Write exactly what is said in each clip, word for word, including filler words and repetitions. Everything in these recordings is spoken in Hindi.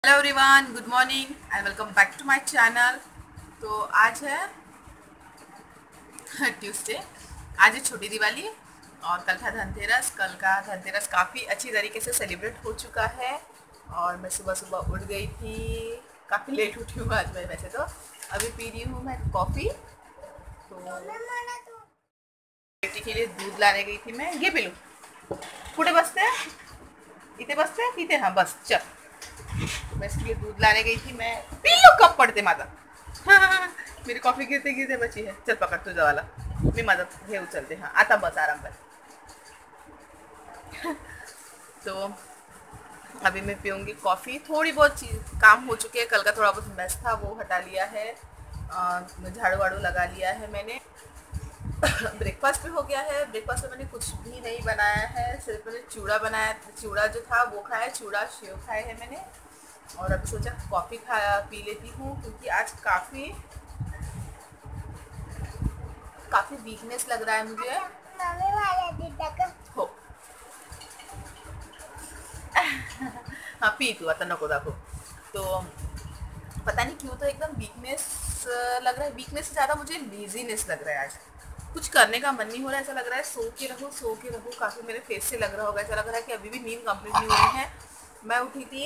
Hello everyone, good morning and welcome back to my channel. तो आज है ट्यूसडे। आज है छोटी दिवाली और कल था धनतेरस। कल का धनतेरस काफ़ी अच्छी तरीके से सेलिब्रेट हो चुका है और मैं सुबह सुबह उठ गई थी। काफ़ी लेट उठी हूँ आज मैं। वैसे तो अभी पी रही हूँ मैं कॉफ़ी। तो बेटी के लिए दूध लाने गई थी मैं। ये पी लूँ, पूरे बसते हैं इतने बसते हैं पीते। हाँ बस चल, मैं इसके लिए दूध लाने गई थी मैं। पी लो कब पड़ते माता। हाँ, मेरी कॉफी गिरते गिरते बची है। चल पकड़ तुझा वाला, मैं मदद है उचलते। हाँ आता बस आराम कर। तो अभी मैं पीऊँगी कॉफ़ी। थोड़ी बहुत चीज़ काम हो चुकी है, कल का थोड़ा बहुत मैस था वो हटा लिया है, झाड़ू वाड़ू लगा लिया है मैंने। ब्रेकफास्ट भी हो गया है। ब्रेकफास्ट में मैंने कुछ भी नहीं बनाया है, सिर्फ मैंने चूड़ा बनाया। चूड़ा जो था वो खाया, चूड़ा सेव खाए हैं मैंने। और अभी सोचा कॉफ़ी खा पी लेती हूँ क्योंकि आज काफ़ी काफ़ी वीकनेस लग रहा है मुझे। हो हाँ पी तू आता नको दाखो। तो पता नहीं क्यों तो एकदम वीकनेस लग रहा है। वीकनेस से ज़्यादा मुझे लेजीनेस लग रहा है। आज कुछ करने का मन नहीं हो रहा है। ऐसा लग रहा है सो के रहो सो के रहो। काफ़ी मेरे फेस से लग रहा होगा। ऐसा लग रहा है कि अभी भी नींद कंप्लीट नहीं हुई है। मैं उठी थी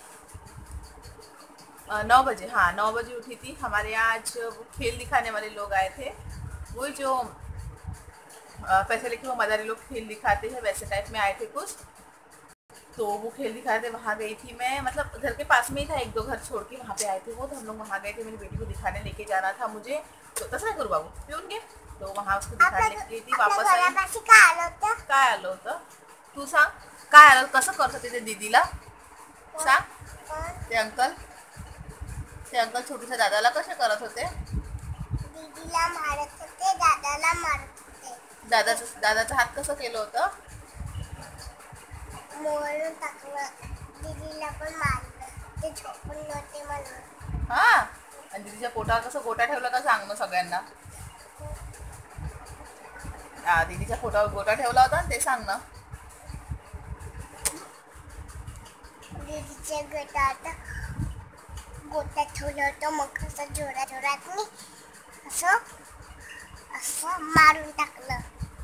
नौ बजे। हाँ नौ बजे उठी थी। हमारे यहाँ आज वो खेल दिखाने वाले लोग आए थे। वो जो पैसे लेके वो मदारी लोग खेल दिखाते हैं वैसे टाइप में आए थे कुछ। तो वो खेल दिखा रहे थे, वहाँ गई थी मैं। मतलब घर के पास में ही था, एक दो घर छोड़ के वहाँ पे आए थे वो। तो हम लोग वहाँ गए थे। मेरी बेटी को दिखाने लेके जाना था मुझे। तो दस ना करूँ बाबू प्यून के। तो वहाँ उसको दिखाने लेके गई थी। वापस आई काय आलो होतं तू सांग काय आलं कसं करत होते ते दीदीला सांग। ते अंकल ते अंकल छोटूच्या दादाला कसे करत होते? दीदीला मारत होते, दादाला मारत होते। दादाचं दादाचा हात कसं केलं होतं? मोडून टाकलं. दीदीला पण मारलं, ते झोपून नव्हते म्हणून. हा आणि दीदीच्या पोटावर कसं गोटा ठेवला का सांग मग सगळ्यांना. हा दीदीच्या पोटावर गोटा ठेवला होता ना ते सांग ना. दीदीच्या गोटात गोटा ठेवलं होतं. मग असं जोरा जोरात मी असं असं मारून टाकलं.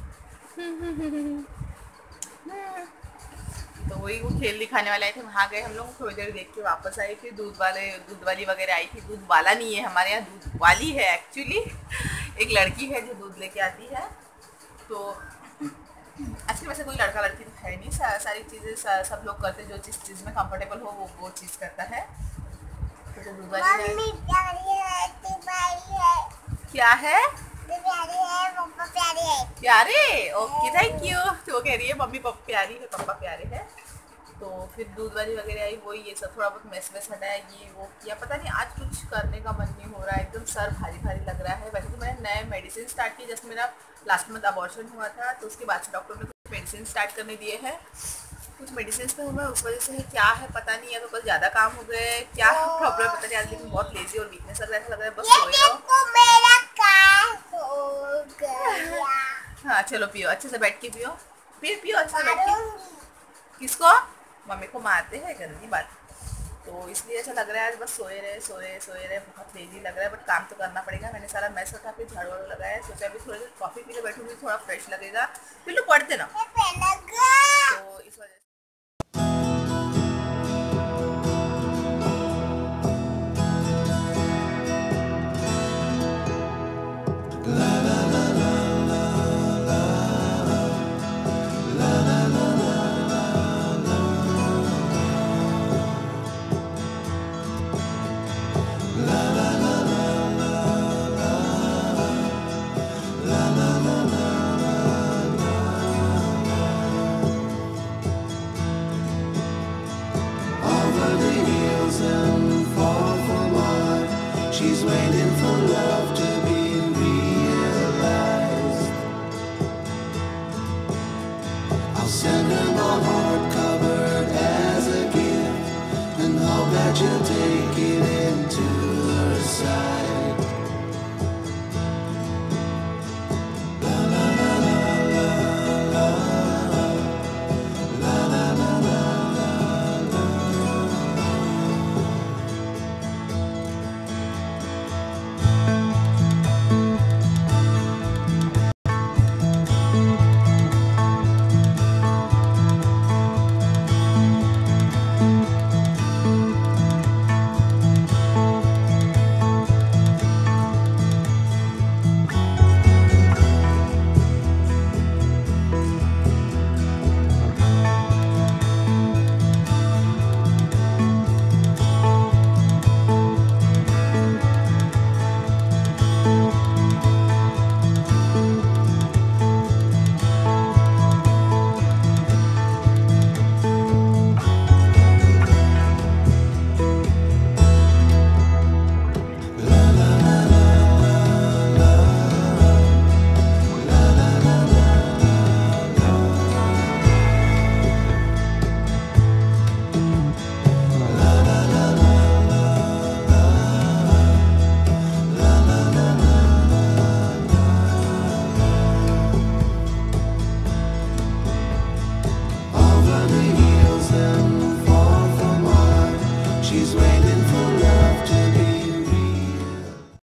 तो वही वो खेल दिखाने वाले आए थे, वहाँ गए हम लोग। थोड़ी देर देख के वापस आए। फिर दूध वाले दूध वाली वगैरह आई थी। दूध वाला नहीं है हमारे यहाँ, दूध वाली है एक्चुअली। एक लड़की है जो दूध लेके आती है। तो एक्चुअली वैसे कोई लड़का लड़की तो है नहीं। सा, सारी चीज़ें सा, सब लोग करते जो जिस चीज़ में कंफर्टेबल हो वो वो चीज़ करता है। तो जो दूध वाली है, मम्मी प्यारी है, तू प्यारी है। क्या है? तू प्यारी है, पापा प्यारे है। प्यारे, ओके थैंक यू। तो वो कह रही है मम्मी पापा प्यारी है, पापा प्यारे है। तो फिर दूध वाली वगैरह आई, वही ये सब थोड़ा बहुत मैस वैस हटाया, ये वो किया। पता नहीं आज कुछ करने का मन नहीं हो रहा है। एकदम सर भारी भारी लग रहा है। वैसे तो मैंने नए मेडिसिन स्टार्ट किए। जैसे मेरा लास्ट मंथ अबॉर्शन हुआ था तो उसके बाद से डॉक्टर ने कुछ मेडिसिन स्टार्ट करने दिए हैं। कुछ मेडिसिन पे हूँ मैं, उस वजह से है क्या है पता नहीं है। तो बस ज़्यादा काम हो गए, क्या प्रॉब्लम पता नहीं आज। लेकिन बहुत लेजी और वीकनेस लग रहा है। लग रहा है बस सोए रहो। मेरा काम हो गया। हाँ चलो पियो, अच्छे से बैठ के पियो। फिर पियो अच्छे से बैठ के। किसको? मम्मी को मारते हैं, गंदी बात। तो इसलिए ऐसा लग रहा है आज बस सोए रहे सोए सोए रहे। बहुत लेजी लग रहा है बट काम तो करना पड़ेगा। मैंने सारा मैस उठा के झाड़ू वाड़ू लगाया है। सोचा अभी थोड़ी देर कॉफ़ी पी के बैठूंगी, थोड़ा फ्रेश लगेगा। फिर लोग पढ़ते ना, तो इस वजह से। She's waiting for love to be realized. I'll send her my heart covered as a gift and hope that you'll take it into her side. La la la la la la la la la la la la. she's waiting for love to be real.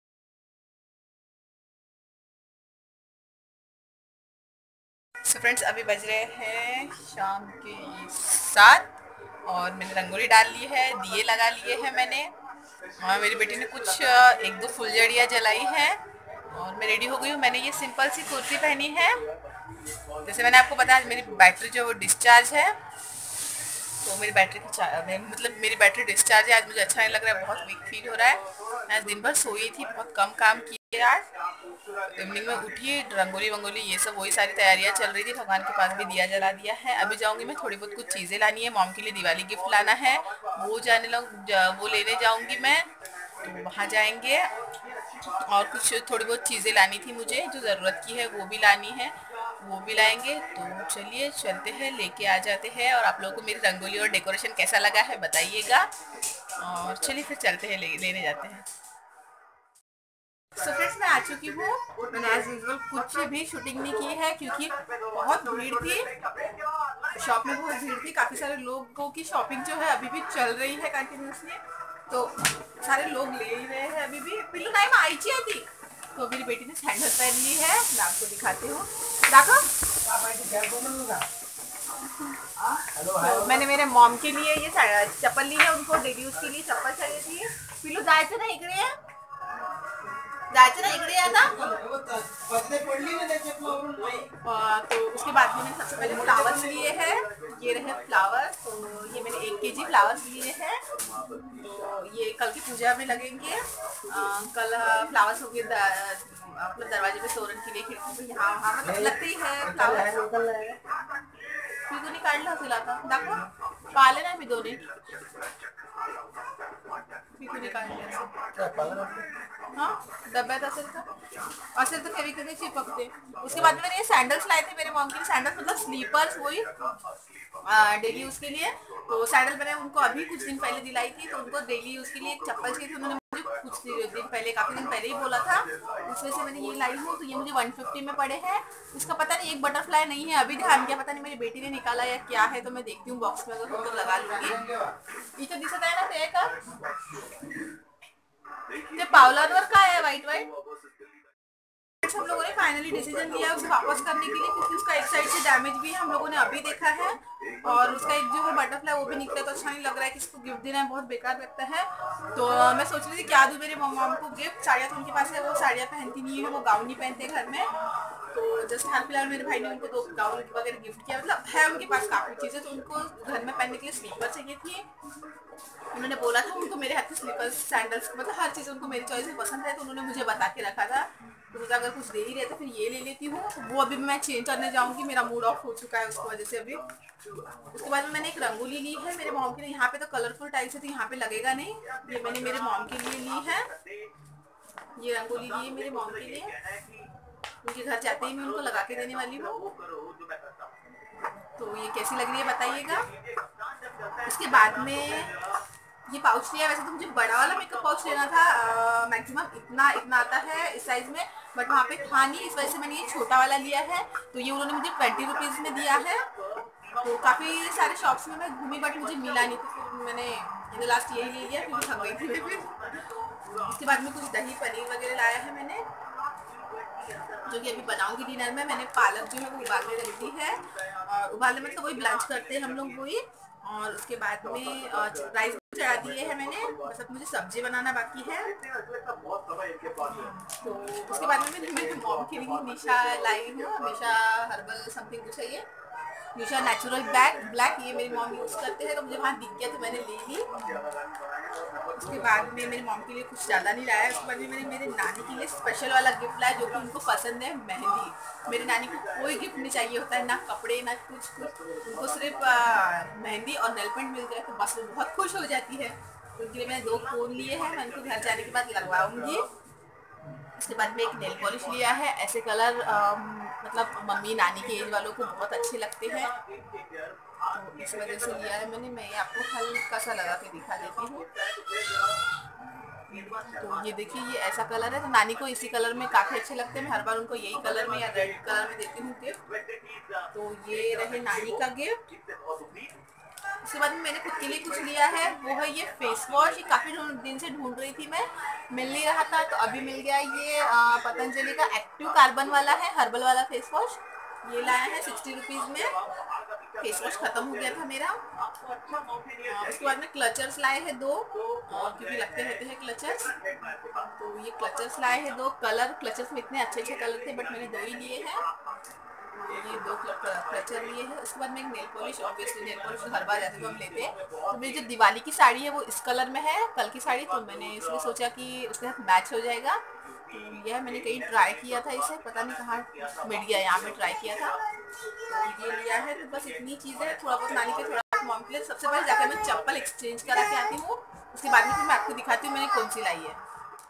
So friends, अभी बज रहे हैं शाम के सात और मैंने रंगोली डाल ली है, दिए लगा लिए हैं मैंने। और मेरी बेटी ने कुछ एक दो फुलझड़ियाँ जलाई हैं और मैं रेडी हो गई हूँ। मैंने ये सिंपल सी कुर्ती पहनी है। जैसे मैंने आपको बताया, मेरी बैटरी जो वो डिस्चार्ज है, तो मेरी बैटरी की मतलब मेरी बैटरी डिस्चार्ज है। आज मुझे अच्छा नहीं लग रहा है, बहुत वीक फील हो रहा है। आज दिन भर सोई थी, बहुत कम काम की आज। इवनिंग में उठी, रंगोली वंगोली ये सब वही सारी तैयारियां चल रही थी। भगवान के पास भी दिया जला दिया है। अभी जाऊंगी मैं, थोड़ी बहुत कुछ चीज़ें लानी है। मॉम के लिए दिवाली गिफ्ट लाना है, वो जाने लग वो लेने जाऊंगी मैं, तो वहाँ जाएंगे। और कुछ थोड़ी बहुत चीज़ें लानी थी मुझे, जो ज़रूरत की है वो भी लानी है, वो भी लाएंगे। तो चलिए चलते हैं, लेके आ जाते हैं। और आप लोगों को मेरी रंगोली और डेकोरेशन कैसा लगा है बताइएगा। और चलिए फिर चलते हैं, ले, लेने जाते हैं। सो फ्रेंड्स, मैं आ चुकी हूँ। मैंने एज यूजुअल कुछ भी शूटिंग नहीं की है क्योंकि बहुत भीड़ थी शॉप में, बहुत भीड़ थी। काफ़ी सारे लोगों की शॉपिंग जो है अभी भी चल रही है कंटिन्यूसली, तो सारे लोग ले ही रहे हैं अभी भी। पिल्लू टाइम आई थी, तो मेरी बेटी ने सैंडल पहन ली है। मैं आपको दिखाती हूँ, देखो। तो मैंने मेरे मॉम के लिए ये चप्पल ली है, उनको डेली यूज के लिए चप्पल चाहिए थी। पिल्लू जायचं ना इकडे, जायचं ना इकडे आता। तो उसके बाद में मैंने सबसे पहले फ्लावर्स लिए हैं। ये रहे फ्लावर्स, तो ये मैंने एक केजी फ्लावर्स लिए हैं। तो ये कल की पूजा में लगेंगे। आ, कल फ्लावर्स होंगे अपने दरवाजे पे तोरण के लिए, खिड़की पे यहाँ वहाँ मतलब लगते ही है फ्लावर्स। फिर तो निकाल लो सिला था, देखो पाले ना भी दोनों हाँ डब्बा असेल तर असेल तर फेविक्विक चिपकते। उसके बाद में मैंने ये सैंडल्स लाए थे मेरे मॉम के लिए। सैंडल्स मतलब स्लीपर्स, वही डेली यूज़ के लिए। तो सैंडल मैंने उनको अभी कुछ दिन पहले दिलाई थी, तो उनको डेली यूज़ के लिए एक चप्पल चाहिए थी। उन्होंने मुझे कुछ दिन पहले, काफ़ी दिन पहले ही बोला था, उसमें से मैंने ये लाई हूँ। तो ये मुझे वन फिफ्टी में पड़े हैं। इसका पता नहीं, एक बटरफ्लाई नहीं है, अभी ध्यान किया, पता नहीं मेरी बेटी ने निकाला या क्या है। तो मैं देखती हूँ बॉक्स में, अगर तो लगा लूँगी। ये तो दिसत आहे ना ते का, ते पावलांवर काय है वाइट वाइट। हम लोगों ने फाइनली डिसीजन लिया उसे वापस करने के लिए, क्योंकि उसका एक साइड से डैमेज भी है, हम लोगों ने अभी देखा है। और उसका एक जो है बटरफ्लाई वो भी निकला, तो अच्छा नहीं लग रहा है कि इसको गिफ्ट देना है, बहुत बेकार लगता है। तो मैं सोच रही थी क्या दूँ मेरे मॉम को गिफ्ट। साड़ियाँ तो उनके पास है, वो साड़ियाँ पहनती नहीं है, वो गाउन नहीं पहनते घर में। तो जस्ट हाल फिलहाल मेरे भाई ने उनको दो गाउन वगैरह गिफ्ट किया, मतलब है उनके पास काफ़ी चीज़ें। तो उनको घर में पहनने के लिए स्लीपर चाहिए थी। उन्होंने बोला था उनको मेरे हाथ के स्लीपर्स, सैंडल्स, मतलब हर चीज़ उनको मेरी चॉइस में पसंद है। तो उन्होंने मुझे बता के रखा था, तो मुझे अगर कुछ दे ही रहे तो फिर ये ले लेती हूँ। तो वो अभी मैं चेंज करने जाऊँगी, मेरा मूड ऑफ हो चुका है उसकी वजह से अभी। उसके बाद में मैंने एक रंगोली ली है मेरे मॉम के लिए। यहाँ पे तो कलरफुल टाइल्स है, तो यहाँ पे लगेगा नहीं। ये मैंने मेरे मॉम के लिए ली है, ये रंगोली ली है मेरे मॉम के लिए। उनके घर जाते ही मैं उनको लगा के देने वाली हूँ। तो ये कैसी लग रही है बताइएगा। उसके बाद में ये पाउच लिया। वैसे तो मुझे बड़ा वाला मेकअप पाउच लेना था, मैक्सिमम इतना इतना आता है इस साइज़ में, बट वहाँ पे था नहीं, इस वजह से मैंने ये छोटा वाला लिया है। तो ये उन्होंने मुझे ट्वेंटी रुपीज़ में दिया है। तो काफ़ी सारे शॉप्स में मैं घूमी, बट मुझे मिला नहीं, तो फिर मैंने इन लास्ट यही ले लिया, क्योंकि थक गई थी मैं फिर। उसके बाद में कुछ दही पनीर वगैरह लाया है मैंने, जो कि अभी बनाऊंगी डिनर में। मैंने पालक जो है वो उबालने रख दी है, और उबालने में तो वही ब्लंच करते हैं हम लोग वही। और उसके बाद में राइस चढ़ा दिए है मैंने, मतलब मुझे सब्जी बनाना बाकी है। तो उसके बाद में मैं मेरे मॉम के लिए निशा लाई हूँ, निशा हर्बल समथिंग कुछ है ये, निशा नेचुरल ब्लैक ब्लैक ये मेरी मॉम यूज़ करते हैं। तो मुझे वहाँ दिख गया तो मैंने ले ली। उसके बाद में मेरी मॉम के लिए कुछ ज़्यादा नहीं लाया। उसके बाद में मैंने मेरे नानी के लिए स्पेशल वाला गिफ्ट लाया, जो कि उनको पसंद है, मेहंदी। मेरी नानी को कोई गिफ्ट नहीं चाहिए होता है, ना कपड़े ना कुछ कुछ, उनको सिर्फ मेहंदी और नेल पेंट मिल जाए तो बस वो बहुत खुश हो जाती है। तो उनके लिए मैंने दो कोन लिए हैं, मैं उनको घर जाने के बाद लगवाऊँगी। उसके बाद में एक नेल पॉलिश लिया है, ऐसे कलर आ, मतलब मम्मी नानी के एज वालों को बहुत अच्छे लगते हैं, तो इस वजह से लिया है मैंने। मैं ये आपको हल्का सा लगा के दिखा देती हूँ। तो ये देखिए, ये ऐसा कलर है, तो नानी को इसी कलर में काफ़ी अच्छे लगते हैं। मैं हर बार उनको यही कलर में या रेड कलर में देती हूँ गिफ्ट। तो ये रहे नानी का गिफ्ट। उसके बाद में मैंने खुद के लिए कुछ लिया है, वो है ये फेस वॉश। ये काफ़ी दिन से ढूंढ रही थी मैं, मिल नहीं रहा था, तो अभी मिल गया। ये आ, पतंजलि का एक्टिव कार्बन वाला है, हर्बल वाला फेस वॉश। ये लाया है सिक्सटी रुपीज़ में। फेस वॉश ख़त्म हो गया था मेरा। उसके बाद में क्लचर्स लाए हैं दो, क्योंकि लगते रहते हैं क्लचर्स, तो ये क्लचर्स लाए हैं दो। कलर क्लचर्स में इतने अच्छे अच्छे कलर थे, बट मैंने दो ही लिए हैं। ये दो क्लचर लिए हैं। उसके बाद में एक nail polish, obviously nail polish हर बार जाते तो हम लेते हैं। तो मेरी जो दिवाली की साड़ी है वो इस कलर में है, कल की साड़ी, तो मैंने इसलिए सोचा कि उसके साथ मैच हो जाएगा। तो यह मैंने कहीं ट्राई किया था इसे, पता नहीं कहाँ मिल गया, यहाँ पे ट्राई किया था, तो ये लिया है। तो बस इतनी चीज़ें, थोड़ा बहुत नानी के, थोड़ा बहुत मॉम के लिए। सबसे पहले जाकर मैं चप्पल एक्सचेंज करा के आती हूँ, उसके बाद में फिर मैं आपको दिखाती हूँ मैंने कौन सी लाई है।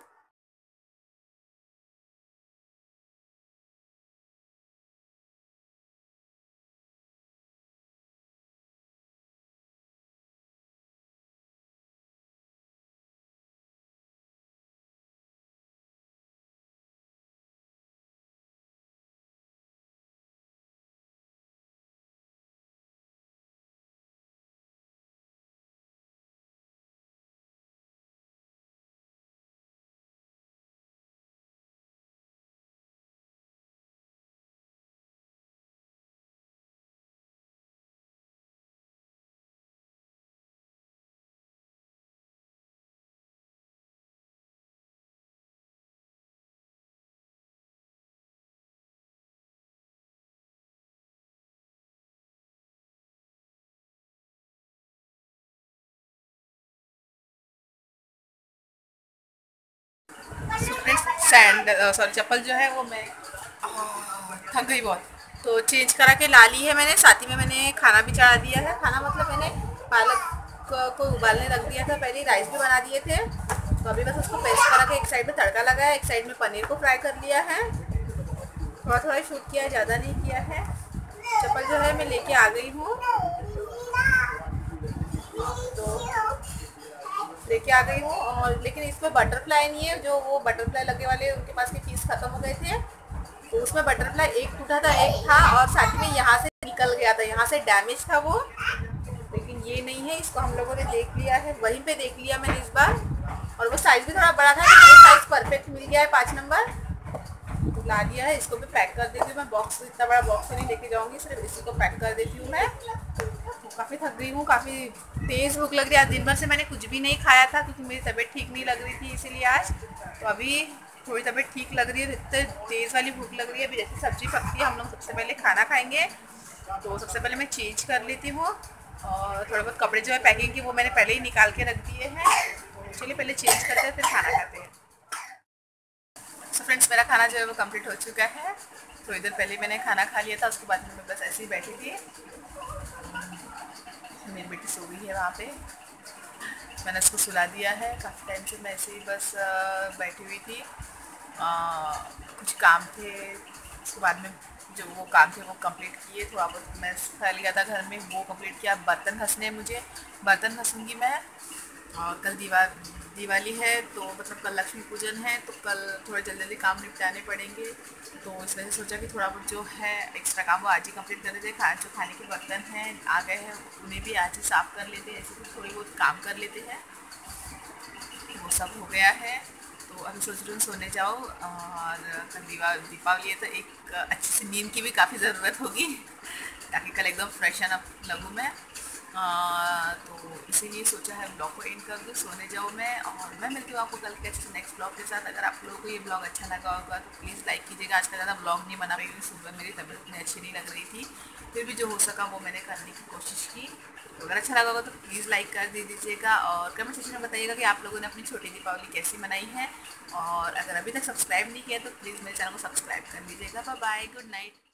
सैंड सॉरी चप्पल जो है वो मैं थक गई बहुत, तो चेंज करा के ला ली है मैंने। साथ ही में मैंने खाना भी चढ़ा दिया है। खाना मतलब मैंने पालक को उबालने रख दिया था, पहले राइस भी बना दिए थे, तो अभी बस उसको पेस्ट करा के एक साइड में तड़का लगाया, एक साइड में पनीर को फ्राई कर लिया है। थोड़ा थोड़ा शूट किया है, ज़्यादा नहीं किया है। चप्पल जो है मैं लेके आ गई हूँ, तो लेके आ गई हूँ। और लेकिन इसमें बटरफ्लाई नहीं है, जो वो बटरफ्लाई लगे वाले उनके पास के पीस खत्म हो गए थे, तो उसमें बटरफ्लाई एक टूटा था, एक था, और साथ में यहाँ से निकल गया था, यहाँ से डैमेज था वो, लेकिन ये नहीं है। इसको हम लोगों ने देख लिया है, वहीं पे देख लिया मैंने इस बार, और वो साइज़ भी थोड़ा बड़ा था, ये साइज़ परफेक्ट मिल गया है, पाँच नंबर ला दिया है। इसको भी पैक कर देती हूँ मैं। बॉक्स इतना बड़ा बॉक्स नहीं लेके जाऊँगी, सिर्फ इसी को पैक कर देती हूँ मैं। काफ़ी थक गई हूँ, काफ़ी तेज़ भूख लग रही है। आज दिन भर से मैंने कुछ भी नहीं खाया था, क्योंकि मेरी तबीयत ठीक नहीं लग रही थी, इसीलिए आज तो अभी थोड़ी तबीयत ठीक लग रही है। इतने तेज़ वाली भूख लग रही है। अभी जैसे सब्ज़ी पकती है, हम लोग सबसे पहले खाना खाएंगे, तो सबसे पहले मैं चेंज कर लेती हूँ। और थोड़े बहुत कपड़े जो है पैकिंग की, वो मैंने पहले ही निकाल के रख दिए हैं। तो चलिए पहले चेंज करते हैं, फिर खाना खाते हैं। सो फ्रेंड्स, मेरा खाना जो है वो कंप्लीट हो चुका है। तो इधर पहले मैंने खाना खा लिया था, उसके बाद में मैं बस ऐसे ही बैठी थी। मेरी बेटी सो गई है वहाँ पे, मैंने उसको सुला दिया है। काफ़ी टाइम से मैं ऐसे ही बस बैठी हुई थी, आ, कुछ काम थे, उसके बाद में जो वो काम थे वो कंप्लीट किए। थोड़ा बहुत मैं फैल गया था घर में, वो कंप्लीट किया। बर्तन घसने हैं मुझे, बर्तन घसूँगी मैं। और कल दीवार दिवाली है, तो मतलब कल लक्ष्मी पूजन है, तो कल थोड़े जल्दी जल्दी काम निपटाने पड़ेंगे। तो इस वजह से सोचा कि थोड़ा बहुत जो है एक्स्ट्रा काम वो आज ही कंप्लीट कर लेते हैं। खाना जो खाने के बर्तन हैं आ गए हैं, उन्हें भी आज ही साफ़ कर लेते हैं। ऐसे कुछ थोड़ी बहुत काम कर लेते हैं, वो सब हो गया है। तो अभी सोच रही हूँ सोने जाओ, और कल दीवा दीपावली है, तो एक अच्छी सी नींद की भी काफ़ी ज़रूरत होगी, ताकि कल एकदम फ्रेशन अप लगूँ मैं। आ, तो इसीलिए सोचा है ब्लॉग को एंड कर दूँ, सोने जाऊँ मैं। और मैं मिलती हूँ आपको कल के नेक्स्ट ब्लॉग के साथ। अगर आप लोगों को ये ब्लॉग अच्छा लगा होगा तो प्लीज़ लाइक कीजिएगा। आज का ज़्यादा ब्लॉग नहीं बना रही हूँ, सुबह मेरी तबीयत इतनी अच्छी नहीं लग रही थी, फिर भी जो हो सका वो मैंने करने की कोशिश की। तो अगर अच्छा लगा होगा तो प्लीज़ लाइक कर दे दीजिएगा, और कमेंट सेक्शन में बताइएगा कि आप लोगों ने अपनी छोटी दीपावली कैसी मनाई है। और अगर अभी तक सब्सक्राइब नहीं किया तो प्लीज़ मेरे चैनल को सब्सक्राइब कर लीजिएगा। Bye bye, good night.